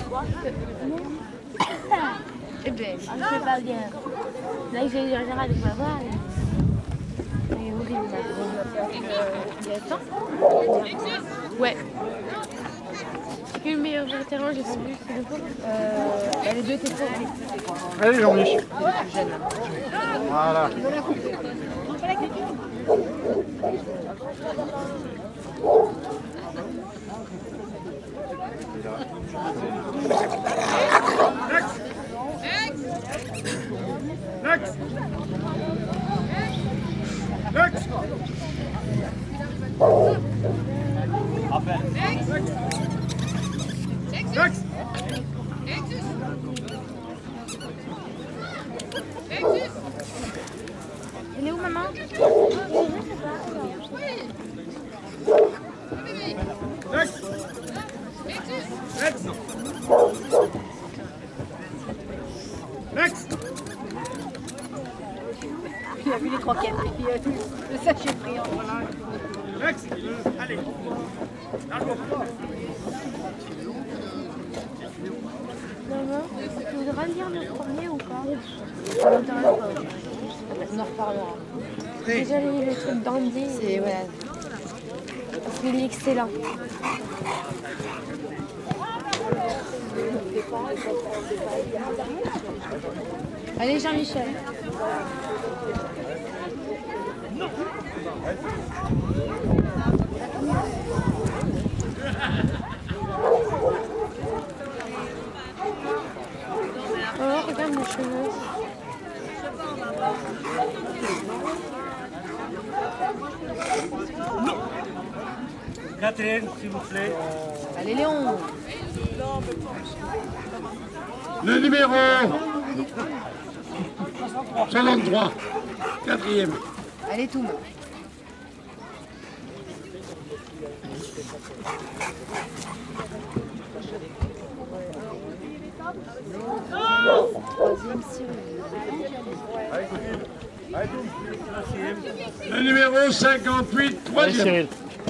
Eh ben, je fais pas bien. Là, j'ai eu un général avec ma voix. Elle est horrible, ma voix. Il y a temps? Ouais. C'est que le meilleur vétéran, j'ai pas vu, c'est le quoi? Les deux étaient forts. Allez, Jean-Mich. Voilà. Next. Next. Next. Elle est où, maman? Next. Next. Next. Il a vu les croquettes, puis le sachet pris en voilà. Next. Allez. Maman, tu voudras lire le premier ou pas? Ça m'intéresse pas. On en reparlera. Déjà, le truc d'Andy, C'est voilà. il est excellent. Allez, Jean-Michel. Oh, regarde mes cheveux. Catherine, s'il vous plaît. Allez, Léon. Le numéro 63, quatrième. Allez, Toum. Le numéro 58, troisième.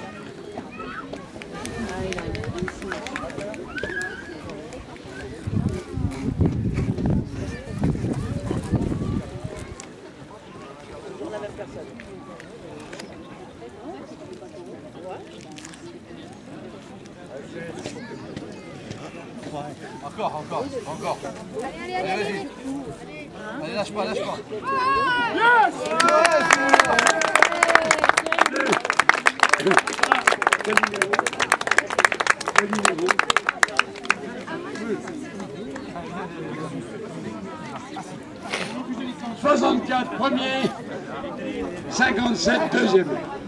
Encore. Allez, vas-y. Allez, lâche pas. Yes! 64, premier. 57, deuxième.